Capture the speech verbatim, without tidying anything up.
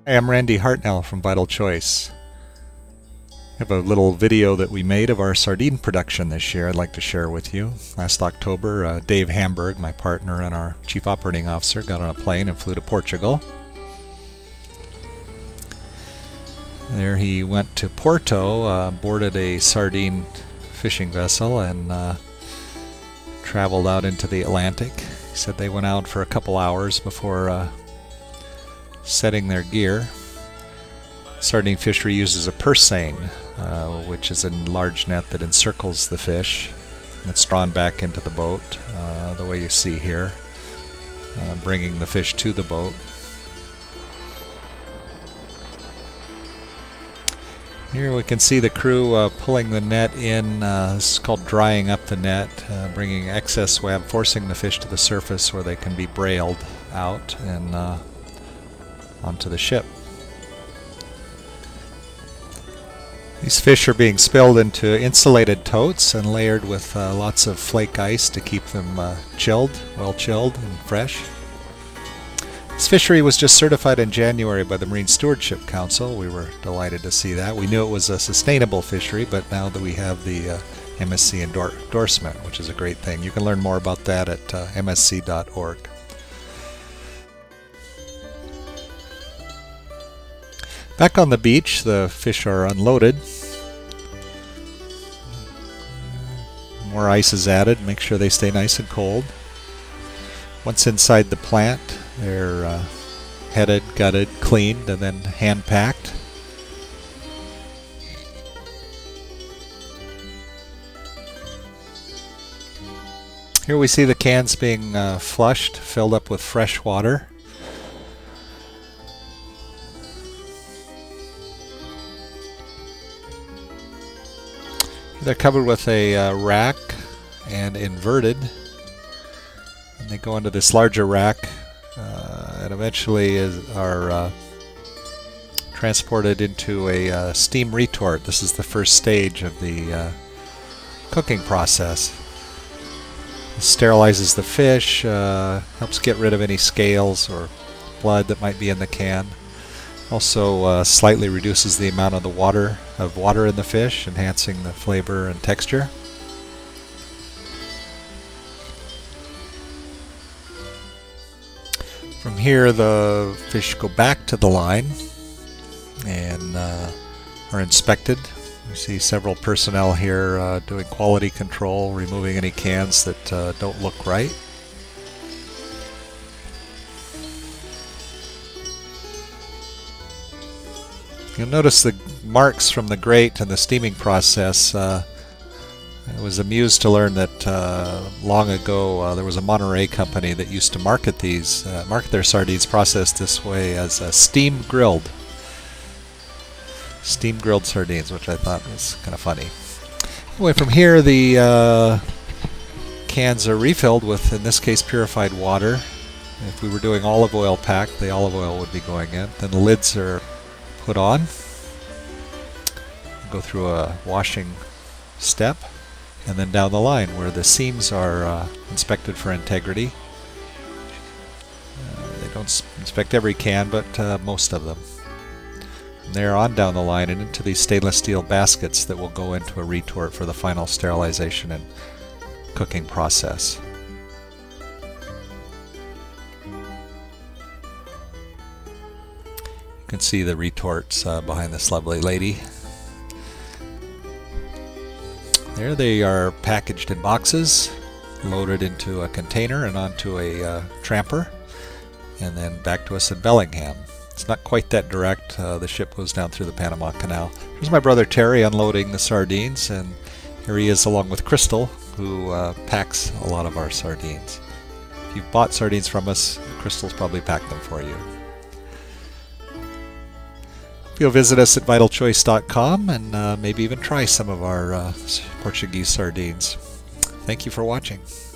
Hi, I'm Randy Hartnell from Vital Choice. I have a little video that we made of our sardine production this year I'd like to share with you. Last October, uh, Dave Hamburg, my partner and our Chief Operating Officer, got on a plane and flew to Portugal. There he went to Porto, uh, boarded a sardine fishing vessel, and uh, traveled out into the Atlantic. He said they went out for a couple hours before uh, setting their gear. Sardine fishery uses a purse seine, uh, which is a large net that encircles the fish. And it's drawn back into the boat, uh, the way you see here, uh, bringing the fish to the boat. Here we can see the crew uh, pulling the net in. Uh, this is called drying up the net, uh, bringing excess web, forcing the fish to the surface where they can be brailed out and uh, onto the ship. These fish are being spilled into insulated totes and layered with uh, lots of flake ice to keep them uh, chilled, well chilled and fresh. This fishery was just certified in January by the Marine Stewardship Council. We were delighted to see that. We knew it was a sustainable fishery, but now that we have the uh, M S C endor endorsement, which is a great thing. You can learn more about that at uh, M S C dot org. Back on the beach, the fish are unloaded. More ice is added, make sure they stay nice and cold. Once inside the plant, they're uh, headed, gutted, cleaned, and then hand-packed. Here we see the cans being uh, flushed, filled up with fresh water. They're covered with a uh, rack and inverted, and they go into this larger rack uh, and eventually is, are uh, transported into a uh, steam retort. This is the first stage of the uh, cooking process. It sterilizes the fish, uh, helps get rid of any scales or blood that might be in the can. Also uh, slightly reduces the amount of the water of water in the fish, enhancing the flavor and texture. From here, the fish go back to the line and uh, are inspected. We see several personnel here uh, doing quality control, removing any cans that uh, don't look right. You'll notice the marks from the grate and the steaming process. Uh, I was amused to learn that uh, long ago uh, there was a Monterey company that used to market these, uh, market their sardines processed this way as uh, steam grilled. Steam grilled sardines, which I thought was kind of funny. Anyway, from here the uh, cans are refilled with, in this case, purified water. If we were doing olive oil pack, the olive oil would be going in. Then the lids are put on, go through a washing step, and then down the line where the seams are uh, inspected for integrity. Uh, they don't inspect every can, but uh, most of them. And they're on down the line and into these stainless steel baskets that will go into a retort for the final sterilization and cooking process. You can see the retorts uh, behind this lovely lady. There they are packaged in boxes, loaded into a container and onto a uh, tramper, and then back to us in Bellingham. It's not quite that direct. Uh, the ship goes down through the Panama Canal. Here's my brother Terry unloading the sardines, and here he is along with Crystal, who uh, packs a lot of our sardines. If you've bought sardines from us, Crystal's probably packed them for you. You'll visit us at vital choice dot com and uh, maybe even try some of our uh, Portuguese sardines. Thank you for watching.